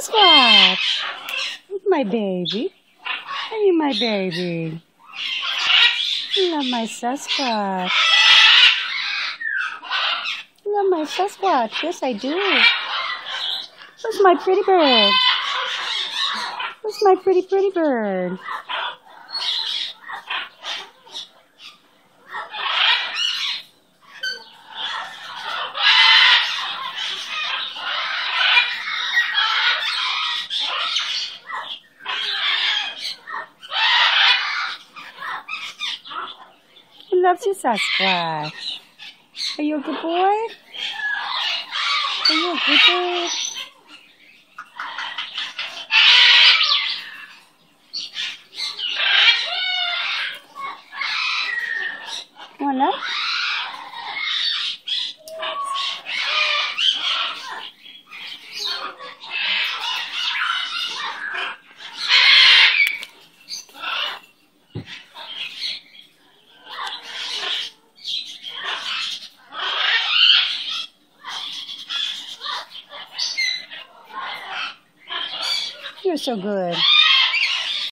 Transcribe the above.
Sasquatch. My baby. Are you my baby? I love my Sasquatch. I love my Sasquatch. Yes, I do. Where's my pretty bird? Where's my pretty bird? He loves you, Sasquatch. Are you a good boy? Are you a good boy? Come on up. You're so good.